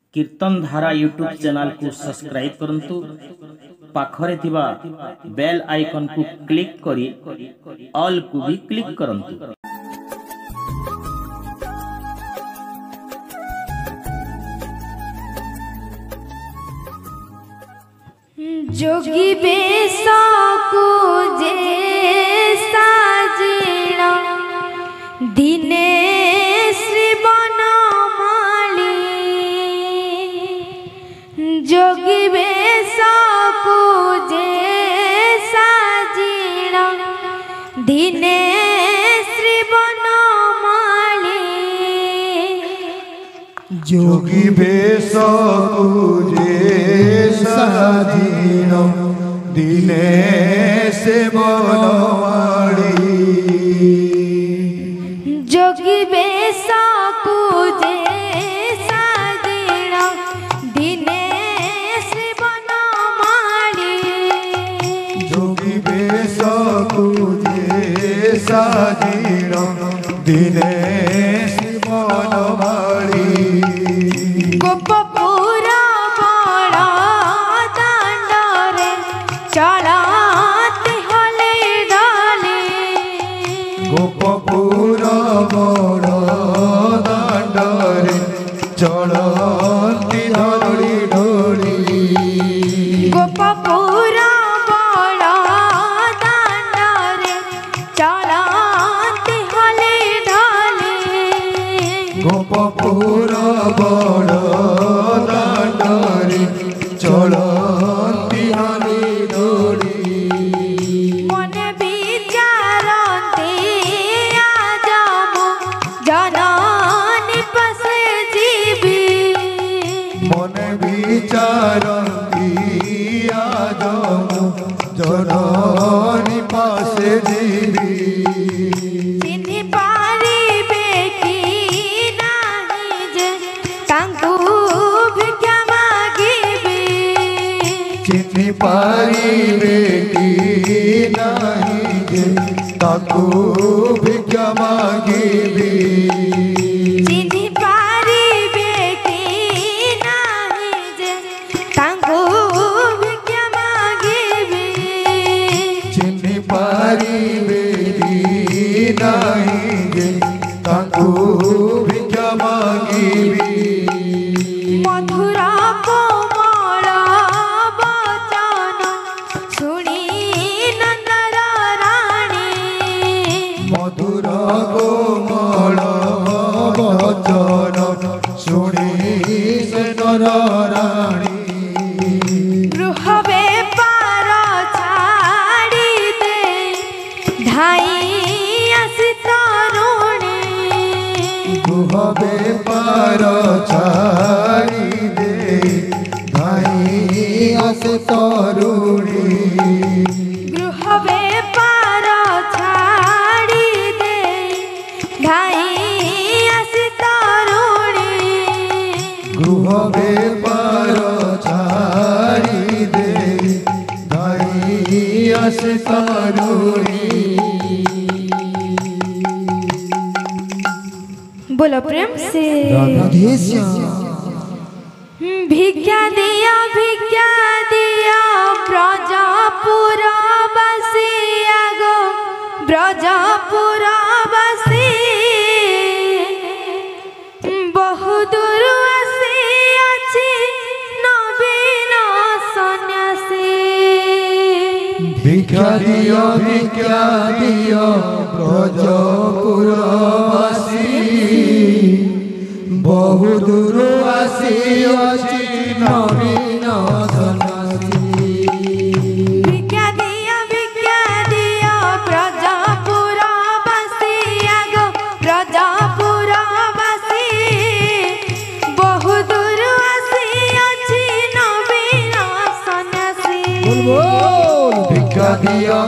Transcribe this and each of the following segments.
कीर्तन धारा YouTube channel को सब्सक्राइब करंतु पाखरे थिबा बेल आइकन को क्लिक करी ऑल को भी क्लिक करंतु। जोगी बेसा को जे साजिणा दिने श्री बनमाली जोगी बेसा को जे साजिणा दिने श्री बनमाली जोगी बेसा को जे साजिणा दिने से बनमाली जोगी बेसा को जे साजिणा दिने श्री बनमाली जोगी बेसा को जे साजिणा दिने से बनमाली गोपपुरा बड़ा दांडरे चलाते हले डाले गोपपुरा बड़ा दांडरे चलती धड़ी ढोली गोपपुरा बड़ा दांडरे चलाते हले डाले गोपपुरा बड़ा दांडरे चलती धड़ी ढोली मने विचारते आजमो जननी पसे जीवी मन विचारती आज जननी पासे जीवी चिन्हि पारिबे कि नाही जे तांकु भिक्षा मागिबे चिन्हि पारिबे कि नाही जे ताकू भिक्षा मागिबी चिन्हि पारिबे कि नाही जे तांकु भिक्षा मागिबे चिन्हि पारिबे कि नाही जे ताकू भिक्षा मागिबी मधुरा कोमल वचन शुणी नंदर राणी मधुर कोमल वचन शुणी से नर राणी गृह बेपार छाड़ी दे धाई आसी तरुणी गृह बेपार छाड़ी दे धाई आस तरुणी गृह बेपार छाड़ी दे धाई आसी तरुणी गृह बेपार छाड़ी दे धाई आस तरुणी। बोलो प्रेम से भिक्षा दिया ब्रजपुर बसी आगो ब्रजपुर बसी बहुदूर आसी अछि नवीन सन्यासी भिक्षा दियो ब्रजपुरवासी बहुदूर आसी अछि नवीन सन्यासी भिक्षा दिया ब्रजपुर बसी आगो ब्रजपुर बसी बहुदूर आसी अछि नवीन सन्यासी भिक्षा दियो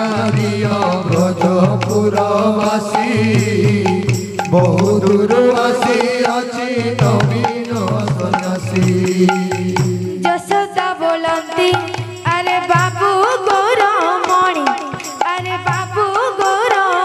ब्रजपुरवासी बहुदूर आसी अछि नवीन सन्यासी यशोदा बोलती अरे बाबू गौरमणि अरे बाबू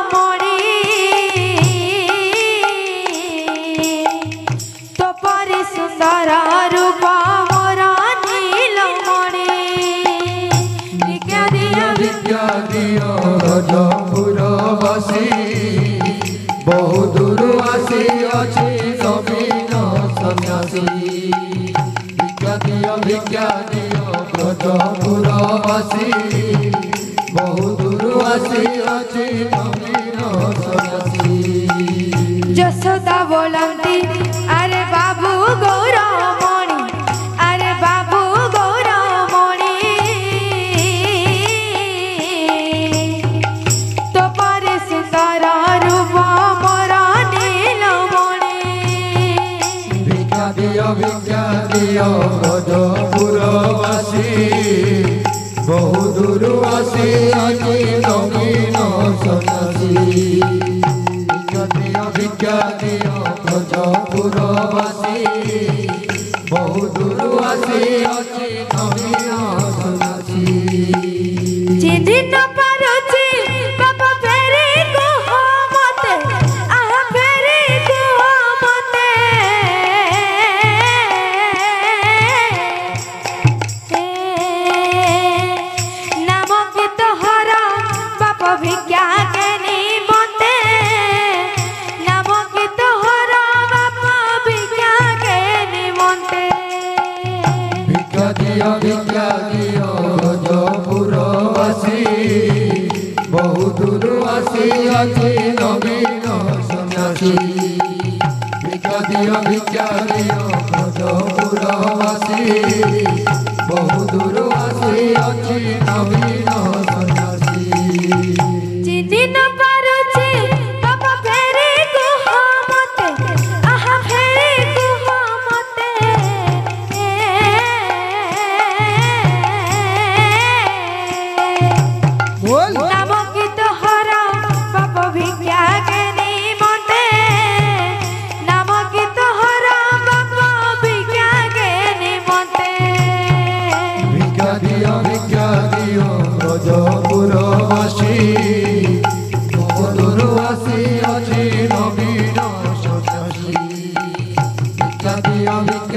गौरमणि तो परि सुंदर रूप मोर नीलमणि भिक्षा दियो भिक्षा दियो ब्रजपुरवासी बहु दूर आसी अछि नवीन सन्यासी भिक्षा दियो ब्रजपुरवासी बहु दूर आसी अछि नवीन सन्यासी यशोदा बोलती अरे बाबू गौरमणि अरे बाबू गौरमणि तो पर सुंदर रूप मोर नीलमणि भिक्षा दियो ब्रजपुरवासी बहु दूर आसी अछि नवीन सन्यासी भिक्षा दियो ब्रजपुरवासी बहु दूर आसी अछि नवीन सन्यासी चिन्हि न पारुछि बाबा फेरी कुह मते आहा फेरी कुह मते नाम के तोहरा बाबा भिक्षा के निमते नाम के तोहरा बाबा भिक्षा के निमते भिक्षा दियो ब्रजपुरवासी बहु दूर आसी अछि नवीन सन्यासी भिक्षा दियो ब्रजपुरवासी बहु दूर आसी अछि नवीन सन्यासी चिन्हि न पारुछि बाबा फेरी कुह मते आहा फेरी कुह मते नाम की तोहरा बाबा भिक्षा के निमते नाम की तोहरा बाबा भिक्षा के निमते भिक्षा दियो ब्रजपुरवासी बहु दूर आसी अछि नवीन सन्यासी भिक्षा दियो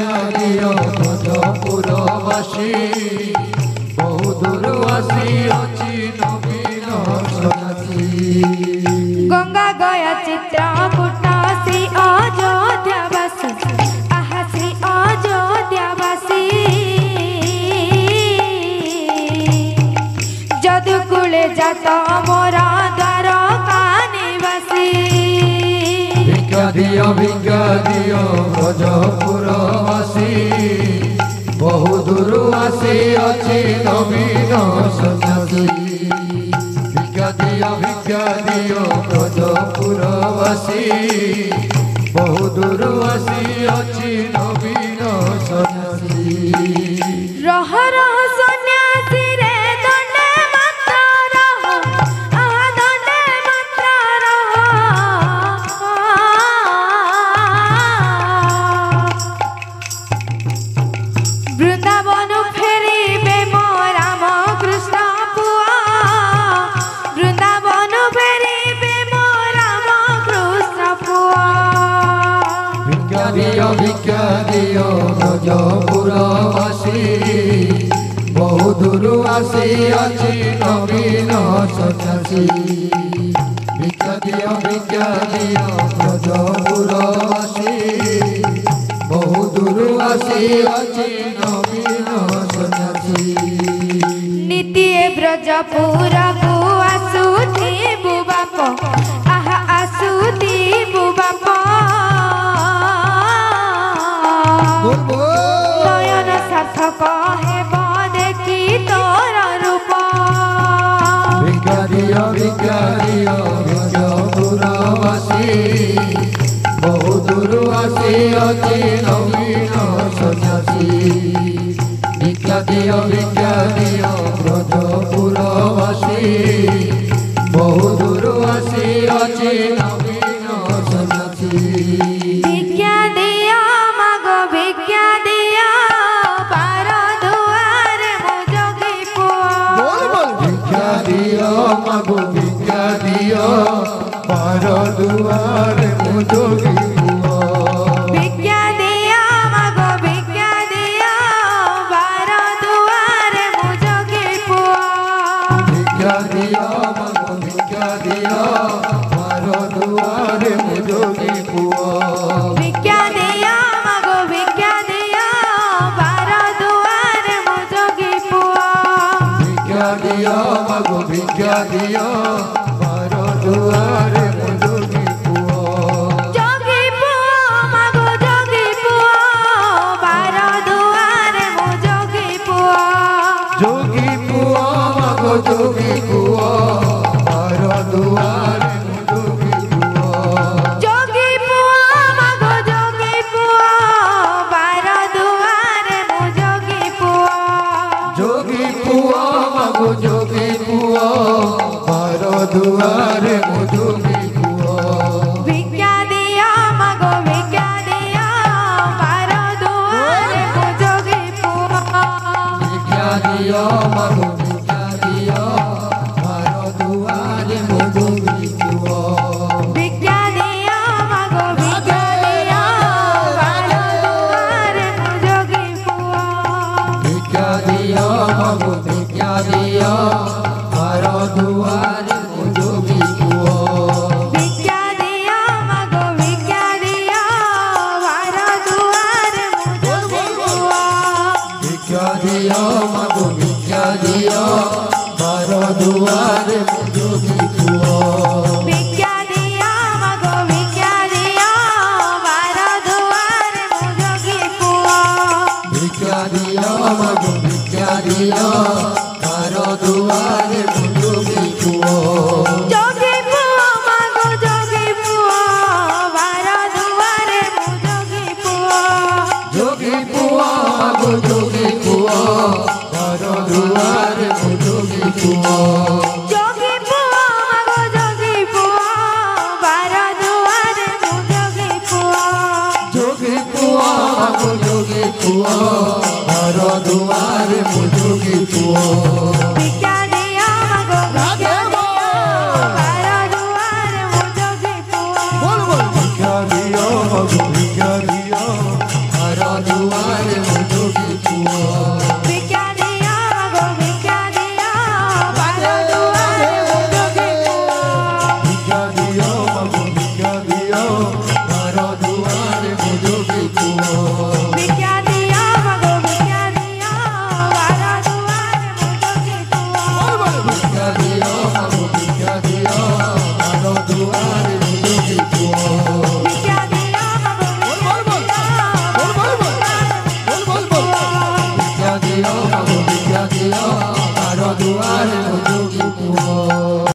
ब्रजपुरवासी बहु दूर आसी अछि नवीन सन्यासी गंगा गया चित्रकूट श्री अयोध्यावासी आहा श्री अयोध्यावासी जदुकुले जात मोर द्वारका निवासी भिक्षा दियो ब्रजपुरवासी बहु दूर आसी अछि नवीन सन्यासी भिक्षा दियो ब्रजपुरवासी बहु दूर आसी अछि नवीन सन्यासी रह रह सन्यासी रे दंडे मात्र रह आहा दंडे मात्र रह वृंदावन फेरिबे मो राम कृष्ण पुआ वृंदावन फेरिबे मो राम कृष्ण पुआ भिक्षा दियो ब्रजपुरवासी बहु दूर आसी अछि नवीन सन्यासी भिक्षा दियो ब्रजपुरवासी बहु दूर आसी अछि नवीन सन्यासी नीति ब्रजपुर को आसुति बुबाप आहा आसुति बुबाप नयन सार्थक हेब देखी तोर रूप भिक्षा दियो ब्रजपुरवासी बहु दूर आसी अछि नवीन सन्यासी भिक्षा दियो ब्रजपुरवासी बहु दूर आसी अछि नवीन सन्यासी भिक्षा दिया मागो भिक्षा दिया पार दुआरे मो जोगी पुआ भिक्षा दियो मागो भिक्षा दियो पार दुआरे मो जोगी पुआ भिक्षा दिया मागो दियो घर दुआरे मो जोगी पुओ जोगी पुओ मागो जोगी पुओ बार दुआरे मो जोगी पुओ जोगी पुओ मागो जोगी पुओ घर दुआरे मो जोगी पुओ जोगी पुओ मागो जोगी पुओ बार दुआरे मो जोगी पुओ जोगी पुओ मागो जोगी पुओ घर दुआरे मो जोगी पुओ भिक्षा दिया मागो भिक्षा दिया बार दुआरे मो जोगी पुओ भिक्षा दियो मागो भिक्षा दियो घर दुआरे मो जोगी पुओ भिक्षा दिया मागो भिक्षा दिया बार दुआरे मो जोगी पुओ भिक्षा दियो मागो भिक्षा दियो घर दुआरे मो जोगी पुओ भिक्षा दिया मागो भिक्षा दिया बार दुआरे मो जोगी पुओ भिक्षा दियो मागो भिक्षा दियो घर दुआरे मो जोगी पुओ भिक्षा दिया मागो भिक्षा दिया बार दुआरे मो जोगी पुओ भिक्षा दियो मागो भिक्षा दियो घर दुआरे मो जोगी पुओ जोगी पुओ मागो जोगी पुओ बार दुआरे मो जोगी पुओ जोगी पुओ मागो जोगी पुओ घर दुआरे मो जोगी पुओ जोगी पुओ मागो जोगी पुओ बार दुआरे मो जोगी पुओ जोगी पुओ मागो जोगी पुओ घर दुआरे मो जोगी पुओ भिक्षा दिया मागो भिक्षा दिया बार दुआरे मो जोगी पुओ भिक्षा दियो मागो भिक्षा दियो घर दुआरे मो जोगी पुओ भिक्षा दिया मागो भिक्षा दिया बार दुआरे मो जोगी पुओ भिक्षा दियो मागो भिक्षा दियो घर दुआरे मो जोगी पुओ भिक्षा दिया मागो भिक्षा दिया बार दुआरे मो जोगी पुओ भिक्षा दियो मागो भिक्षा दियो घर दुआरे मो जोगी पुओ भिक्षा दिया मागो भिक्षा भिक्षा दियो मागो भिक्षा दियो घर दुआरे मो जोगी पुओ